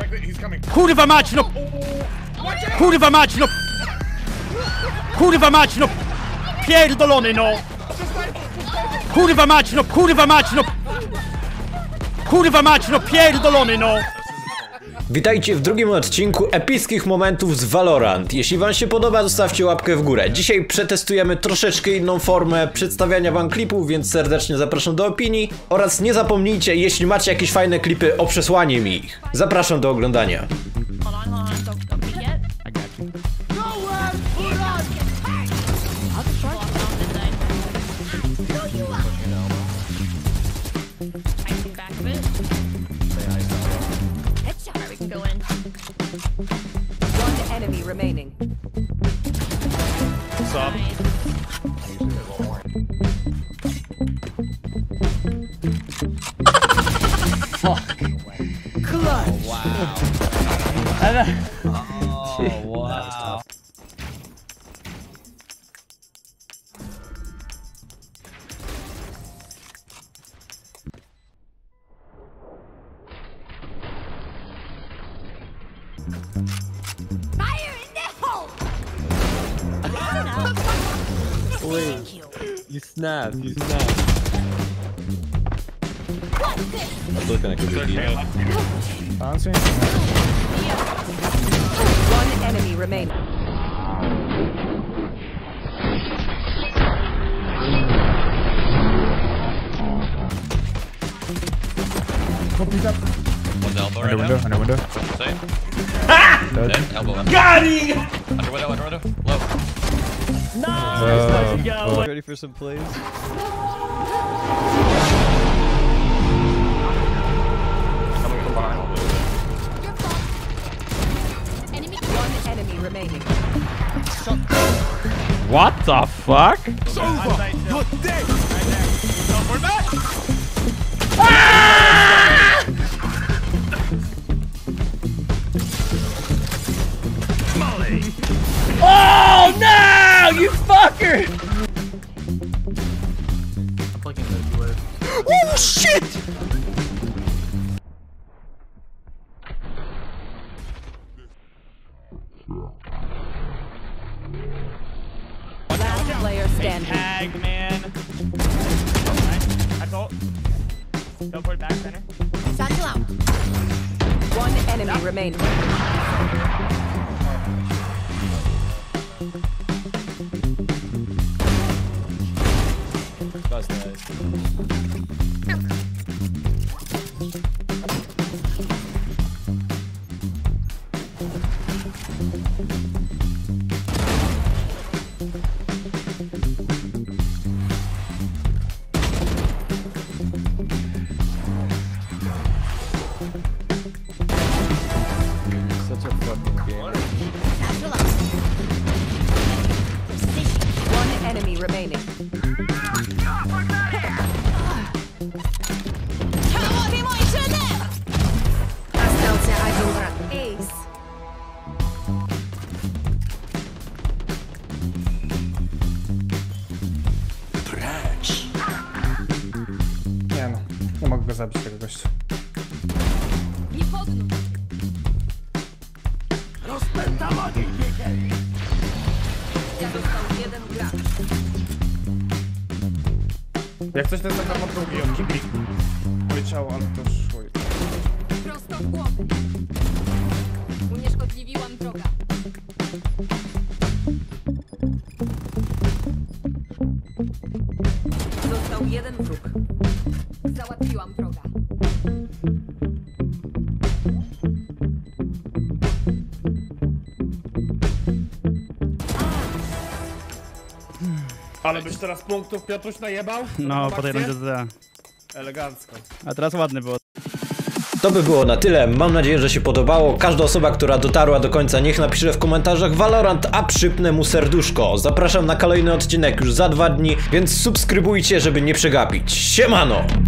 Kurwa mać, no! Kurwa mać, no! Kurwa mać, no! Pierdolony, no! Kurwa mać, no! Kurwa mać, no! Kurwa mać, no! Pierdolony, no! Witajcie w drugim odcinku epickich momentów z Valorant. Jeśli wam się podoba, zostawcie łapkę w górę. Dzisiaj przetestujemy troszeczkę inną formę przedstawiania wam klipów, więc serdecznie zapraszam do opinii. Oraz nie zapomnijcie, jeśli macie jakieś fajne klipy, o przesłanie mi ich. Zapraszam do oglądania. One enemy remaining. What's up? Fuck. Clutch. Oh, wow. Oh, wow. Fire in the hole. Wait, you snapped, you snapped. That's looking like a good deal. One enemy remaining. One's elbow right now. Under window. Say it. Ah! Dead. Elbow left. Got him! Under window. Low. Ready for some plays? Coming from behind. One enemy remaining. What the fuck? Oh no, you fucker! Oh shit! Last player standing. Tag, man. I thought. Don't put it back center. Satchel out. One enemy remaining. That's nice. Such a fucking game. Satchel out. One enemy remaining. Остался один враг. Эйс. Nie no, nie mogę go zabić tego gościa. Został jeden gracz. Jak coś to jest na drugi odcinek. Moje ciało, ale to szło. Prosto w głowę. Unieszkodliwiłam wroga. Został jeden wróg. Załatwiłam wroga. Ale byś teraz punktów Piotruś najebał? No, po tej rundzie to. Elegancko. A teraz ładny było. To by było na tyle, mam nadzieję, że się podobało. Każda osoba, która dotarła do końca, niech napisze w komentarzach Valorant, a przypnę mu serduszko. Zapraszam na kolejny odcinek już za 2 dni, więc subskrybujcie, żeby nie przegapić. Siemano!